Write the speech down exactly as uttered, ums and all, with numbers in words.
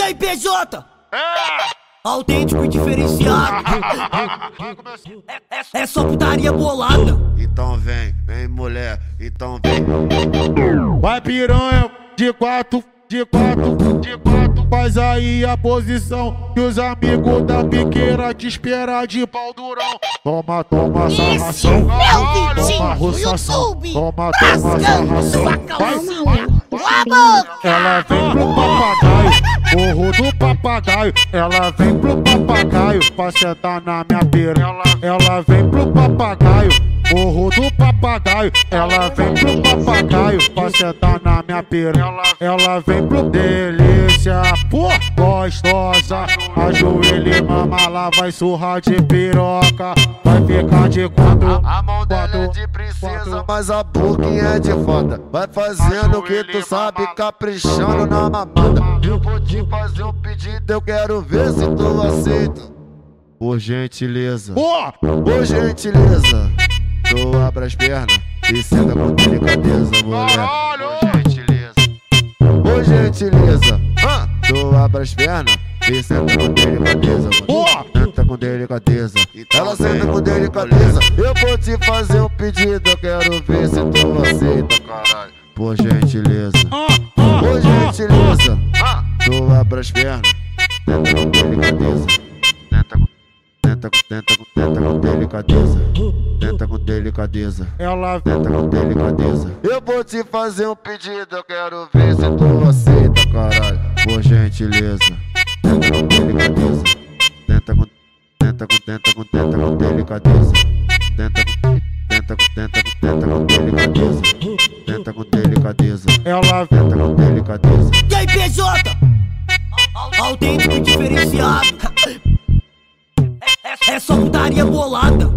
aí, P J? Autêntico e diferenciado. É, é, é só putaria bolada. Então vem, vem mulher, então vem. Vai piranha, de quatro, de quatro, de quatro. Faz aí a posição que os amigos da piqueira te esperam de pau durão. Toma, toma sarração, toma roçação. Toma, toma sarração. Ela vem pro papagaio, morro do papagaio. Ela vem pro papagaio pra sentar na minha pera. Ela vem pro papagaio, morro do papagaio. Ela vem pro papagaio pra sentar na minha pera. Ela vem pro delícia, pô, gostosa. Ajoelha e mama lá, vai surrar de piroca. Vai ficar de quatro. A mão dela é de princesa, mas a boquinha é de foda. Vai fazendo o que tu sabe, caprichando na mamada. Eu vou te fazer um pedido, eu quero ver se tu aceita. Por gentileza, Pô, por gentileza, tu abre as pernas e senta com delicadeza, mulher. Por gentileza, por gentileza, ah, tu abre as pernas e senta com delicadeza, mulher. Senta com delicadeza, ela senta com delicadeza. Eu vou te fazer um pedido, eu quero ver se tu aceita, caralho. Por gentileza, por gentileza, tu abre as pernas, senta com delicadeza. Tenta com, tenta com, tenta com, tenta com delicadeza. Tenta com delicadeza. ela Tenta com delicadeza. Eu vou te fazer um pedido, eu quero ver se tu aceita, caralho. Por gentileza, tenta com delicadeza. Tenta com, tenta com, tenta com, tenta com delicadeza. Tenta com, tenta com, tenta com, tenta com delicadeza. Tenta com delicadeza. ela Tenta com delicadeza. E aí, P J? Autêntico e diferenciado. É, é, é só putaria bolada.